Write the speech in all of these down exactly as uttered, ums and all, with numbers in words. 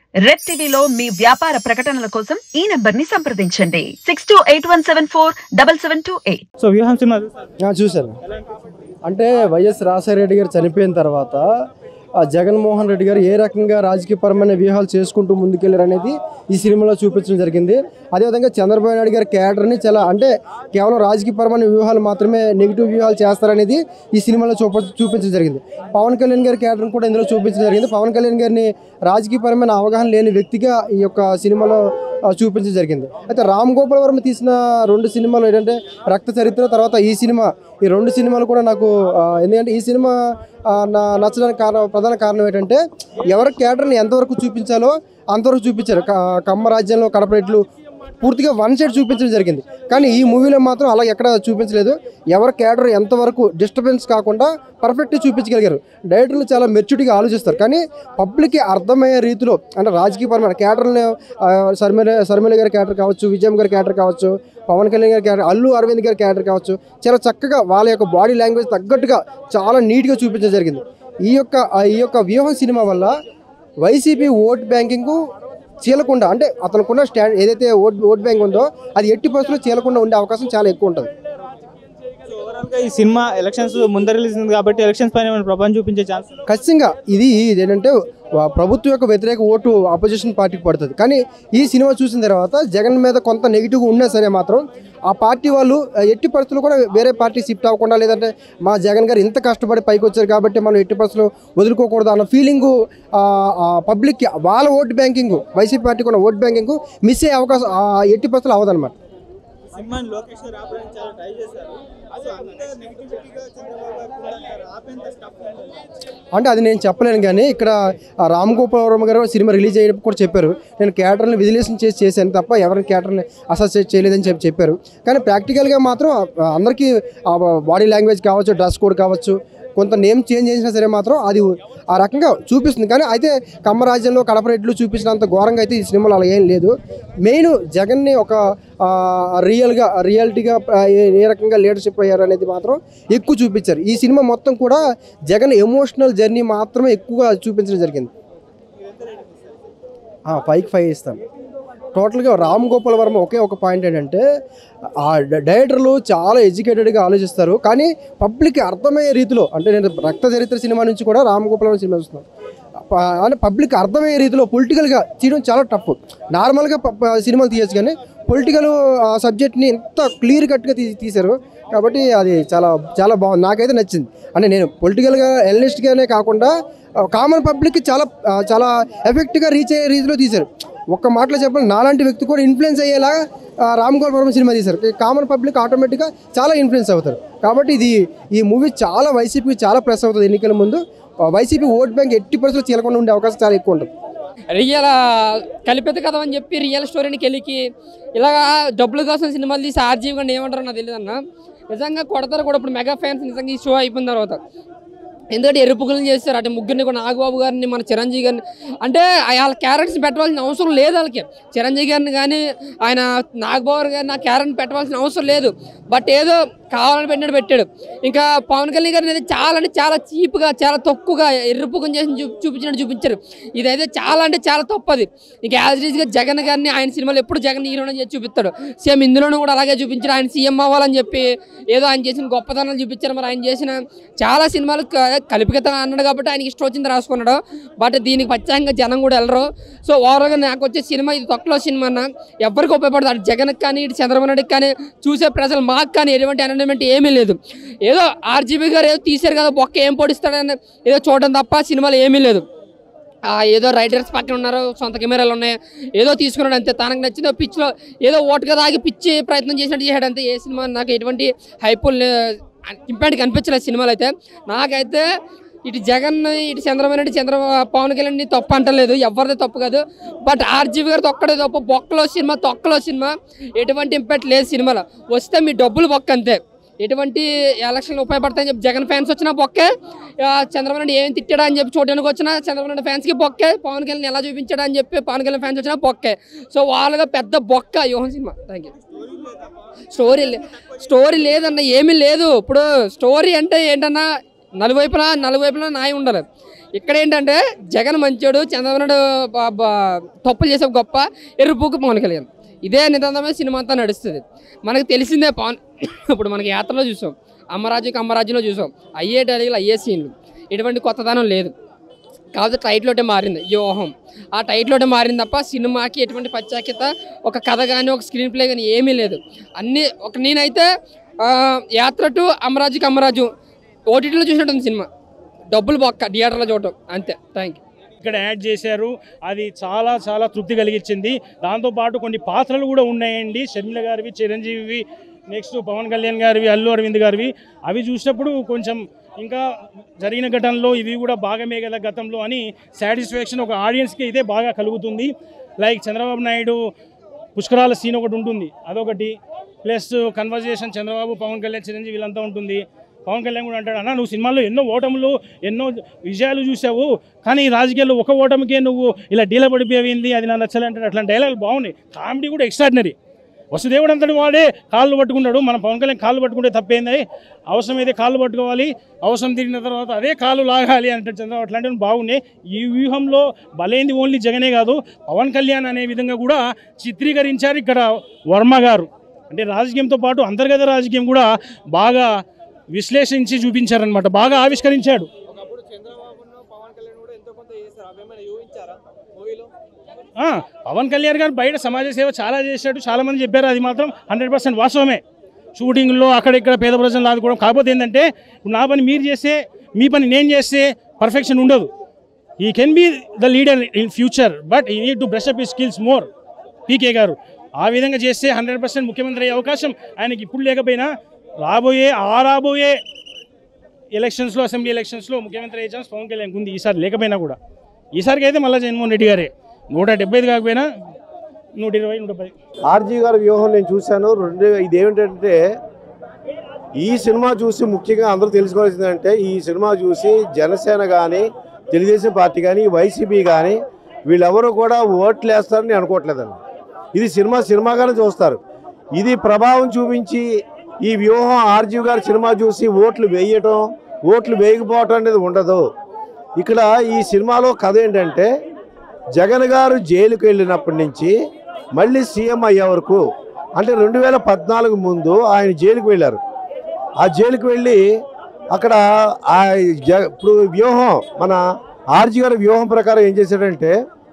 Red టీవీలో మీ వ్యాపార ప్రకటనల కోసం ఈ నంబర్ ని సంప్రదించండి six two eight one seven four double seven two eight. So Vyuham cinema చూశాను. అంటే వైఎస్ రాజశేఖర రెడ్డి గారు చనిపోయిన తర్వాత జగన్మోహన్ రెడ్డి గారు ఏ రకంగా రాజకీయపరమైన వ్యూహాలు చేసుకుంటూ ముందుకెళ్ళారు అనేది ఈ సినిమాలో చూపించడం జరిగింది. అదేవిధంగా చంద్రబాబు నాయుడు గారి క్యారెక్టర్ని చాలా అంటే కేవలం రాజకీయపరమైన వ్యూహాలు మాత్రమే నెగిటివ్ వ్యూహాలు చేస్తారనేది ఈ సినిమాలో చూప చూపించడం జరిగింది. పవన్ కళ్యాణ్ గారి క్యారెక్టర్ని కూడా ఇందులో చూపించడం జరిగింది. పవన్ కళ్యాణ్ గారిని రాజకీయపరమైన అవగాహన లేని వ్యక్తిగా ఈ యొక్క సినిమాలో చూపించడం జరిగింది. అయితే రామ్ గోపాల్ వర్మ తీసిన రెండు సినిమాలు ఏంటంటే రక్త చరిత్ర, తర్వాత ఈ సినిమా, ఈ రెండు సినిమాలు కూడా నాకు ఎందుకంటే ఈ సినిమా నా నచ్చడానికి కారణం ప్రధాన కారణం ఏంటంటే ఎవరి క్యారెక్టర్ని ఎంతవరకు చూపించాలో అంతవరకు చూపించారు. కమ్మ రాజ్యంలో కడపరెట్లు పూర్తిగా వన్ సైడ్ చూపించడం జరిగింది. కానీ ఈ మూవీలో మాత్రం అలా ఎక్కడ చూపించలేదు. ఎవరి క్యారెక్టర్ ఎంతవరకు డిస్టర్బెన్స్ కాకుండా పర్ఫెక్ట్గా చూపించగలిగారు. డైరెక్టర్లు చాలా మెచ్యూరిటీగా ఆలోచిస్తారు. కానీ పబ్లిక్కి అర్థమయ్యే రీతిలో అంటే రాజకీయపరమైన క్యారెక్టర్ని శర్మిల శర్మిల గారి క్యారెక్టర్ కావచ్చు, విజయం గారి క్యారెక్టర్ కావచ్చు, పవన్ కళ్యాణ్ గారి క్యారెక్టర్, అల్లు అరవింద్ గారి క్యారెక్టర్ కావచ్చు, చాలా చక్కగా వాళ్ళ యొక్క బాడీ లాంగ్వేజ్ తగ్గట్టుగా చాలా నీట్గా చూపించడం జరిగింది. ఈ యొక్క ఈ యొక్క వ్యూహం సినిమా వల్ల వైసీపీ ఓట్ బ్యాంకింగ్ చీలకుండా అంటే అతనుకున్న స్టాండ్ ఏదైతే ఓట్ ఓట్ బ్యాంక్ ఉందో అది ఎట్టి పరిస్థితుల్లో చీలకుండా ఉండే అవకాశం చాలా ఎక్కువ ఉంటుంది. ఈ సినిమా ఎలక్షన్స్ ముందర రిలీజ్ ఉంది కాబట్టి ఎలక్షన్స్ పైన ప్రభావం చూపించే ఛాన్స్ ఖచ్చితంగా. ఇది ఏంటంటే ప్రభుత్వం యొక్క వ్యతిరేక ఓటు అపోజిషన్ పార్టీకి పడుతుంది. కానీ ఈ సినిమా చూసిన తర్వాత జగన్ మీద కొంత నెగిటివ్గా ఉన్నా సరే మాత్రం ఆ పార్టీ వాళ్ళు ఎట్టి పరిస్థితులు కూడా వేరే పార్టీ షిఫ్ట్ అవ్వకుండా, లేదంటే మా జగన్ గారు ఇంత కష్టపడి పైకి వచ్చారు కాబట్టి మనం ఎట్టి పరిస్థితులు వదులుకోకూడదు అన్న ఫీలింగు పబ్లిక్కి వాళ్ళ ఓట్ బ్యాంకింగ్ వైసీపీ పార్టీకి ఉన్న ఓట్ బ్యాంకింగ్ మిస్ అయ్యే అవకాశం ఎట్టి పరిస్థితులు అవ్వదన్నమాట. అంటే అది నేను చెప్పలేను. కానీ ఇక్కడ రామ్ గోపాల్ వర్మ గారు సినిమా రిలీజ్ అయ్యేటప్పుడు కూడా చెప్పారు, నేను క్యారెక్టర్ని విజిలేషన్ చేసి చేశాను తప్ప ఎవరిని క్యారెక్టర్ని అసోసియేట్ చేయలేదని చెప్పి చెప్పారు. కానీ ప్రాక్టికల్గా మాత్రం అందరికీ బాడీ లాంగ్వేజ్ కావచ్చు, డ్రెస్ కోడ్ కావచ్చు, కొంత నేమ్ చేంజ్ చేసినా సరే మాత్రం అది ఆ రకంగా చూపిస్తుంది. కానీ అయితే కమ్మరాజ్యంలో కడపరెడ్లు చూపించినంత ఘోరంగా అయితే ఈ సినిమాలో అలా ఏం లేదు. మెయిన్ జగన్ని ఒక రియల్గా రియాలిటీగా ఏ రకంగా లీడర్షిప్ అయ్యారు అనేది మాత్రం ఎక్కువ చూపించారు. ఈ సినిమా మొత్తం కూడా జగన్ ఎమోషనల్ జర్నీ మాత్రమే ఎక్కువగా చూపించడం జరిగింది. ఫైవ్కి ఫైవ్ ఇస్తాను. టోటల్గా రామ్ గోపాల్ వర్మ ఒకే ఒక పాయింట్ ఏంటంటే ఆ డైరెక్టర్లు చాలా ఎడ్యుకేటెడ్గా ఆలోచిస్తారు. కానీ పబ్లిక్కి అర్థమయ్యే రీతిలో అంటే నేను రక్త చరిత్ర సినిమా నుంచి కూడా రామ్ గోపాల్ వర్మ సినిమా చూస్తున్నాను. అంటే పబ్లిక్ అర్థమయ్యే రీతిలో పొలిటికల్గా తీయడం చాలా టఫ్. నార్మల్గా సినిమాలు తీయచ్చు కానీ పొలిటికల్ సబ్జెక్ట్ని ఎంత క్లియర్ కట్గా తీ తీశారు కాబట్టి అది చాలా చాలా బాగుంది. నాకైతే నచ్చింది. అంటే నేను పొలిటికల్గా ఎనలిస్ట్గానే కాకుండా కామన్ పబ్లిక్కి చాలా చాలా ఎఫెక్ట్గా రీచ్ అయ్యే రీతిలో తీశారు. ఒక్క మాటలో చెప్పాలి, నాలాంటి వ్యక్తి కూడా ఇన్ఫ్లుయెన్స్ అయ్యేలా రామ్ గోపాల్ వర్మ సినిమా తీశారు. కామన్ పబ్లిక్ ఆటోమేటిక్గా చాలా ఇన్ఫ్లుయెన్స్ అవుతారు. కాబట్టి ఇది ఈ మూవీ చాలా వైసీపీకి చాలా ప్రెస్ అవుతుంది. ఎన్నికల ముందు వైసీపీ ఓట్ బ్యాంక్ ఎట్టి పరిస్థితులు చీలకుండా ఉండే అవకాశం చాలా ఎక్కువ ఉంటుంది. రియల్ కల్పిత కథ అని చెప్పి రియల్ స్టోరీని కెలికి ఇలాగా డబ్బుల కోసం సినిమాలు తీసి ఆర్జీవి గారిని ఏమంటారో నాకు తెలియదు అన్న. నిజంగా కొడతారు కూడా ఇప్పుడు మెగా ఫ్యాన్స్ నిజంగా ఈ షో అయిపోయిన తర్వాత. ఎందుకంటే ఎరుపుగులను చేస్తారు అంటే ముగ్గురిని కూడా, నాగబాబు గారిని, మన చిరంజీవి గారిని, అంటే వాళ్ళ క్యారెక్టర్స్ పెట్టవలసిన అవసరం లేదు. వాళ్ళకి చిరంజీవి గారిని కానీ ఆయన నాగబాబు గారిని ఆ క్యారెక్టర్ పెట్టవలసిన అవసరం లేదు. బట్ ఏదో కావాలని పెట్టినట్టు పెట్టాడు. ఇంకా పవన్ కళ్యాణ్ గారిని అయితే చాలా అంటే చాలా చీప్గా, చాలా తక్కువగా ఎర్రపుకం చేసి చూ చూపించినట్టు చూపించారు. ఇదైతే చాలా అంటే చాలా తప్పది. ఇంకా యాజ్ ఈజ్గా జగన్ గారిని ఆయన సినిమాలో ఎప్పుడు జగన్ హీరోని చేసి చూపిస్తాడు. సేమ్ ఇందులోనూ కూడా అలాగే చూపించారు. ఆయన సీఎం అవ్వాలని చెప్పి ఏదో ఆయన చేసిన గొప్పతనాలు చూపించారు. మరి ఆయన చేసిన చాలా సినిమాలు కల్పికత అన్నాడు కాబట్టి ఆయనకి ఇష్టం వచ్చింది రాసుకున్నాడు. బట్ దీనికి ప్రత్యేకంగా జనం కూడా వెళ్ళరు. సో ఓవరాల్గా నాకు వచ్చే సినిమా ఇది తొక్కలో సినిమా అన్న. ఎవరికి ఉపయోగపడదు. అటు జగన్కి కానీ ఇటు చంద్రబాబు నాయుడుకి కానీ చూసే ప్రజలు మాకు కానీ ఎటువంటి ఎంటర్టైన్మెంట్ ఏమీ లేదు. ఏదో ఆర్జీబీ గారు ఏదో తీశారు కదా బొక్క ఏం పొడిస్తాడని ఏదో చూడడం తప్ప సినిమాలు ఏమీ లేదు. ఏదో రైటర్స్ పక్కన ఉన్నారు, సొంత కెమెరాలు ఉన్నాయి, ఏదో తీసుకున్నాడు అంతే. తనకు నచ్చిన పిచ్చిలో ఏదో ఓటుగా దాగి పిచ్చి ప్రయత్నం చేసినట్టు చేశాడు అంతే. ఏ సినిమా నాకు ఎటువంటి హైపుల్ ఇంపాక్ట్ కనిపించలేదు సినిమాలు అయితే. నాకైతే ఇటు జగన్, ఇటు చంద్రబాబు నాయుడు, చంద్ర పవన్ కళ్యాణ్ తప్పు అంటలేదు, ఎవరిది తప్పు కాదు. బట్ ఆర్జీవి గారు తొక్కడే తప్పు. బొక్కలో సినిమా, తొక్కలో సినిమా, ఎటువంటి ఇంపాక్ట్ లేదు సినిమాలో. వస్తే మీ డబ్బులు బొక్క అంతే. ఎటువంటి ఎలక్షన్లు ఉపయోగపడతాయని చెప్పి జగన్ ఫ్యాన్స్ వచ్చినా బొక్కే, చంద్రబాబు నాయుడు ఏం తిట్టాడా అని చెప్పి చూడడానికి వచ్చినా చంద్రబాబు నాయుడు ఫ్యాన్స్కి బొక్కే, పవన్ కళ్యాణ్ ఎలా చూపించాడా అని చెప్పి పవన్ కళ్యాణ్ ఫ్యాన్స్ వచ్చినా బొక్కే. సో వాళ్ళగా పెద్ద బొక్క యోహన్ cinema. Thank you. Story story లేదన్న, ఏమీ లేదు. ఇప్పుడు స్టోరీ అంటే ఏంటన్నా నలువైపులా నలువైపులా న్యాయం ఉండాలి. ఇక్కడ ఏంటంటే జగన్ మంచోడు, చంద్రబాబు నాయుడు తప్పులు చేసే గొప్ప, ఎర్రిపోకు పవన్ కళ్యాణ్. ఇదే నిదానమే సినిమా అంతా నడుస్తుంది. మనకు తెలిసిందే పవన్ ఇప్పుడు మనకి యాత్రలో చూసాం, అమ్మరాజ్యకి అమ్మరాజ్యంలో చూసాం, అయ్యే డైలాగులు అయ్యే సీన్లు, ఎటువంటి కొత్తదనం లేదు. కాకపోతే టైటిల్లోటే మారింది వ్యూహం. ఆ టైటిల్లోటే మారింది తప్ప సినిమాకి ఎటువంటి ప్రత్యేకత, ఒక కథ కానీ ఒక స్క్రీన్ ప్లే కానీ ఏమీ లేదు. అన్నీ ఒక నేనైతే యాత్ర టు అమరాజుకి అమరాజు ఓటీటీలో చూసినట్టుంది సినిమా, డబ్బులు బొక్క థియేటర్లో చూడటం అంతే. Thank you. ఇక్కడ యాడ్ చేశారు, అది చాలా చాలా తృప్తి కలిగించింది. దాంతోపాటు కొన్ని పాత్రలు కూడా ఉన్నాయండి, షర్మిల గారివి, చిరంజీవి, నెక్స్ట్ పవన్ కళ్యాణ్ గారివి, అల్లు అరవింద్ గారివి. అవి చూసినప్పుడు కొంచెం ఇంకా జరిగిన ఘటనలో ఇవి కూడా భాగమే కదా గతంలో అని సాటిస్ఫాక్షన్ ఒక ఆడియన్స్కి అయితే బాగా కలుగుతుంది. లైక్ చంద్రబాబు నాయుడు పుష్కరాల సీన్ ఒకటి ఉంటుంది, అదొకటి. ప్లస్ కన్వర్జేషన్ చంద్రబాబు, పవన్ కళ్యాణ్, చిరంజీవి వీళ్ళంతా ఉంటుంది. పవన్ కళ్యాణ్ కూడా అంటాడు, అన్న నువ్వు సినిమాల్లో ఎన్నో ఓటములు ఎన్నో విజయాలు చూసావు, కానీ రాజకీయాల్లో ఒక ఓటమికే నువ్వు ఇలా డీల పడిపోయింది, అది నాకు నచ్చలే అంటాడు. అట్లాంటి డైలాగులు బాగున్నాయి. కామెడీ కూడా ఎక్స్ట్రాడినరీ. వసుదేవుడు అంతటి వాడే కాళ్ళు పట్టుకున్నాడు, మన పవన్ కళ్యాణ్ కాళ్ళు పట్టుకుంటే తప్పేంది, అవసరమైతే కాళ్ళు పట్టుకోవాలి, అవసరం తిరిగిన తర్వాత అదే కాళ్ళు లాగాలి అంటే చంద్రబాబు. అట్లాంటివి బాగున్నాయి. ఈ వ్యూహంలో బలైంది ఓన్లీ జగనే కాదు, పవన్ కళ్యాణ్ అనే విధంగా కూడా చిత్రీకరించారు ఇక్కడ వర్మ గారు. అంటే రాజకీయంతో పాటు అంతర్గత రాజకీయం కూడా బాగా విశ్లేషించి చూపించారనమాట, బాగా ఆవిష్కరించాడు. పవన్ కళ్యాణ్ గారు బయట సమాజ సేవ చాలా చేశాడు, చాలామంది చెప్పారు, అది మాత్రం హండ్రెడ్ పర్సెంట్ వాస్తవమే. షూటింగ్లో అక్కడ ఇక్కడ పేద ప్రజలు ఆదుకోవడం. కాకపోతే ఏంటంటే నా పని మీరు చేస్తే, మీ పని నేను చేస్తే పర్ఫెక్షన్ ఉండదు. He can be the leader in future, but he need to brush up his skills more. PK గారు ఆ విధంగా చేస్తే హండ్రెడ్ పర్సెంట్ ముఖ్యమంత్రి అయ్యే అవకాశం ఆయనకి ఇప్పుడు లేకపోయినా రాబోయే ఆ రాబోయే ఎలక్షన్స్లో, అసెంబ్లీ ఎలక్షన్స్లో ముఖ్యమంత్రి అయ్యే ఛాన్స్ పవన్ కళ్యాణ్ ఉంది. ఈసారి లేకపోయినా కూడా, ఈసారికి అయితే మళ్ళీ జగన్మోహన్ రెడ్డి గారే నూట డెబ్బై ఐదు కాకపోయినా నూట ఇరవై నూట పది. ఆర్జీ గారి వ్యూహం నేను చూశాను. రెండు ఇదేమిటంటే ఈ సినిమా చూసి ముఖ్యంగా అందరూ తెలుసుకోవాల్సిందంటే, ఈ సినిమా చూసి జనసేన కానీ, తెలుగుదేశం పార్టీ కానీ, వైసీపీ కానీ వీళ్ళెవరూ కూడా ఓట్లు వేస్తారని అనుకోవట్లేదండి. ఇది సినిమా సినిమాగానే చూస్తారు. ఇది ప్రభావం చూపించి ఈ వ్యూహం ఆర్జీ గారి సినిమా చూసి ఓట్లు వేయటం, ఓట్లు వేయకపోవటం అనేది ఉండదు. ఇక్కడ ఈ సినిమాలో కథ ఏంటంటే, జగన్ గారు జైలుకు వెళ్ళినప్పటి నుంచి మళ్ళీ సీఎం అయ్యే వరకు, అంటే రెండు వేల పద్నాలుగు ముందు ఆయన జైలుకు వెళ్ళారు. ఆ జైలుకు వెళ్ళి అక్కడ ఆ జ ఇప్పుడు వ్యూహం మన ఆర్జీ గారి వ్యూహం ప్రకారం ఏం చేశాడంటే,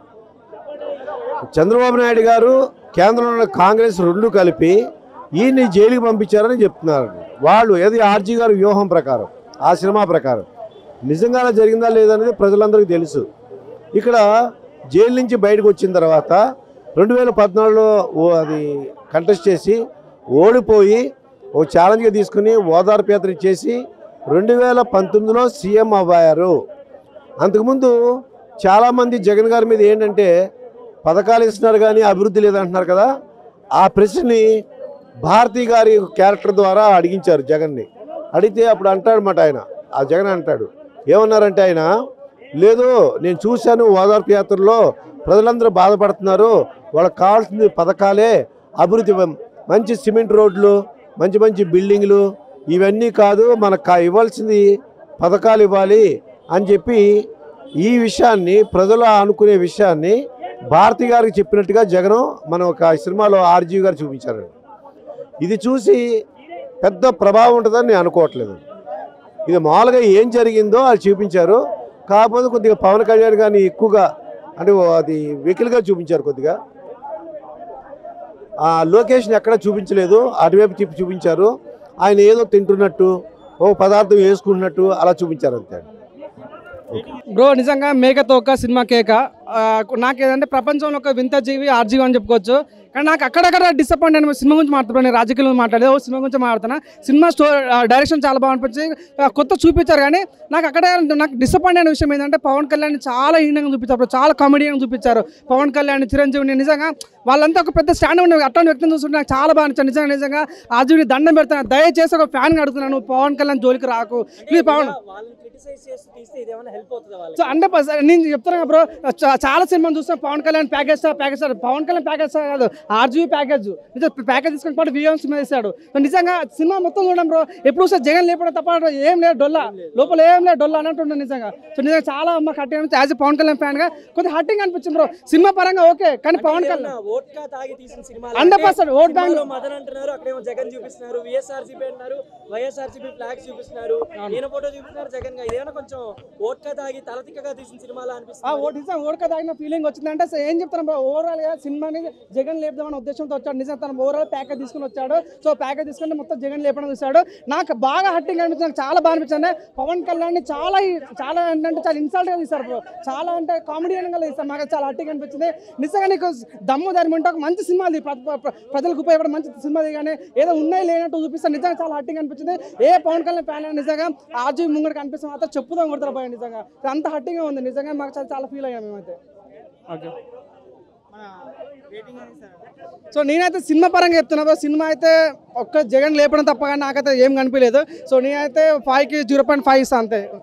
చంద్రబాబు నాయుడు గారు కేంద్రంలో కాంగ్రెస్ రెండు కలిపి ఈయన్ని జైలుకి పంపించారని చెప్తున్నారు వాళ్ళు. ఏది ఆర్జీ గారి వ్యూహం ప్రకారం, ఆ సినిమా ప్రకారం నిజంగానే జరిగిందా లేదనేది ప్రజలందరికీ తెలుసు. ఇక్కడ జైలు నుంచి బయటకు వచ్చిన తర్వాత రెండు వేల పద్నాలుగులో ఓ అది కంటెస్ట్ చేసి ఓడిపోయి ఓ ఛాలెంజ్గా తీసుకుని ఓదార్పు యాత్ర చేసి రెండు వేల పంతొమ్మిదిలో సీఎం అవ్వారు. అంతకుముందు చాలామంది జగన్ గారి మీద ఏంటంటే పథకాలు ఇస్తున్నారు కానీ అభివృద్ధి లేదంటున్నారు కదా, ఆ ప్రశ్నని భారతీ గారి క్యారెక్టర్ ద్వారా అడిగించారు జగన్ని. అడిగితే అప్పుడు అంటాడనమాట ఆయన, ఆ జగన్ అంటాడు, ఏమన్నారంటే ఆయన, లేదు నేను చూశాను ఓదార్పు యాత్రలో ప్రజలందరూ బాధపడుతున్నారు, వాళ్ళకి కావాల్సింది పథకాలే, అభివృద్ధి, మంచి సిమెంట్ రోడ్లు, మంచి మంచి బిల్డింగ్లు, ఇవన్నీ కాదు, మనకు ఇవ్వాల్సింది పథకాలు ఇవ్వాలి అని చెప్పి ఈ విషయాన్ని ప్రజలు అనుకునే విషయాన్ని భారతి గారికి చెప్పినట్టుగా జగన్ మనం ఒక సినిమాలో ఆర్జీ గారు చూపించారు. ఇది చూసి పెద్ద ప్రభావం ఉంటుందని నేను అనుకోవట్లేదు. ఇది మామూలుగా ఏం జరిగిందో అది చూపించారు. కాకపోతే కొద్దిగా పవన్ కళ్యాణ్ గారిని ఎక్కువగా అంటే అది వెకిల్గా చూపించారు. కొద్దిగా ఆ లొకేషన్ ఎక్కడ చూపించలేదు, అటువైపు తిప్పి చూపించారు. ఆయన ఏదో తింటున్నట్టు, ఓ పదార్థం వేసుకుంటున్నట్టు అలా చూపించారు అంతే. బ్రో నిజంగా మేకతోక సినిమా కేక. నాకేదంటే ప్రపంచంలో ఒక వింత జీవి ఆర్జీవి అని చెప్పుకోవచ్చు. కానీ నాకు అక్కడక్కడ డిసప్పాయింట్ అయిన సినిమా గురించి మాట్లాడుతున్నాను, నేను రాజకీయాల గురించి మాట్లాడేది, ఓ సినిమా గురించి మాట్లాడుతున్నా. సినిమా స్టోరీ డైరెక్షన్ చాలా బాగా అనిపించి కొత్త చూపించారు. కానీ నాకు అక్కడ నాకు డిసప్పాయింట్ అయిన విషయం ఏంటంటే పవన్ కళ్యాణ్ చాలా హీనంగా చూపించారు, చాలా కామెడీగా చూపించారు. పవన్ కళ్యాణ్, చిరంజీవిని నిజంగా వాళ్ళంతా ఒక పెద్ద స్టాండ్ ఉన్న అట్లాంటి వ్యక్తిని చూస్తుంటే నాకు చాలా బాగా నచ్చాను. నిజంగా నిజంగా ఆర్జీవిని దండం పెడతాను, దయచేసి ఒక ఫ్యాన్గా అడుగుతున్నాను, పవన్ కళ్యాణ్ జోలికి రాకు please. Pawan so hundred percent నేను చెప్తాను బ్రో, చాలా సినిమాలు చూస్తాం. Pawan Kalyan package package Pawan Kalyan package కాదు, ఆర్జీవీ ప్యాకేజ్ ప్యాకేజ్ తీసుకుని పాటు విఎం సినిమా ఇస్తాడు. సో నిజంగా సినిమా మొత్తం చూడడం బ్రో, ఎప్పుడు సార్ జగన్ లేపడం తప్ప ఏం లేదు, డొల్లా లోపల ఏం లేదు, డొల్లా అన్నట్టు నిజంగా. సో నిజంగా చాలా మాకు హట్టింగ్ అనిపించింది. యాజ్ పవన్ కళ్యాణ్ ఫ్యాన్ గా కొంచెం హట్టింగ్ అనిపించింది బ్రో. సినిమా పరంగా ఓకే, కానీ Pawan Kalyan hundred percent vote bank మదన్ అంటున్నారు, అక్కడేమో జగన్ చూపిస్తున్నారు, వైఎస్ఆర్సీపీ అంటున్నారు, వైఎస్ఆర్సీపీ ఫ్లాగ్స్ చూపిస్తున్నారు, ఈయన ఫోటో చూపిస్తున్నారు జగన్ గా. ఇదేమన్నా కొంచెం ఓట్కా తాగి తలతిక్కగా తీసిన సినిమాలా అనిపిస్తుంది. ఓట్ నిజం ఓట్కా తాగిన ఫీలింగ్ వచ్చిందంటే ఏం చెప్తాను బ్రో, ఓవరాల్ గా సినిమాని జగన్ లేపుదామన్న ఉద్దేశంతో వచ్చాడు. నిజంగా తన ఓవరాల్ ప్యాకేజ్ తీసుకుని వచ్చాడు. సో ప్యాకేజ్ తీసుకుంటే మొత్తం జగన్ లేపడం చూశాడు. నాకు బాగా హట్టింగ్ అనిపించింది, నాకు చాలా బాగా అనిపించింది. పవన్ కళ్యాణ్ చాలా చాలా ఏంటంటే చాలా ఇన్సల్ట్ గా తీస్తారు బ్రో, చాలా అంటే కామెడియన్ గా తీస్తారు. నాకు చాలా హట్టింగ్ అనిపించింది. నిజంగా నీకు దమ్ము ధర్మం ఉంటే ఒక మంచి సినిమా ప్రజలకు ఉపయోగపడే మంచి సినిమా కానీ ఏదో ఉన్నాయి లేనట్టు చూపిస్తారు. నిజంగా చాలా హట్టింగ్ అనిపించింది. ఏ పవన్ కళ్యాణ్ ఫ్యాన్ నిజంగా ఆర్జీ ముంగడికి అనిపిస్తుంది మాత్రం చెప్పుదాం కొడతారు పోయి. నిజంగా అంత హట్టింగ్ ఉంది. నిజంగా మాకు చాలా చాలా ఫీల్ అయ్యాం మేమైతే. ఓకే, సో నేనైతే సినిమా పరంగా చెప్తున్నా, సినిమా అయితే ఒక్క జగన్ లేపడం తప్ప కానీ నాకైతే ఏం కనిపించలేదు. సో నేనైతే ఫైవ్కి జీరో పాయింట్ ఫైవ్ ఇస్తాను అంతే.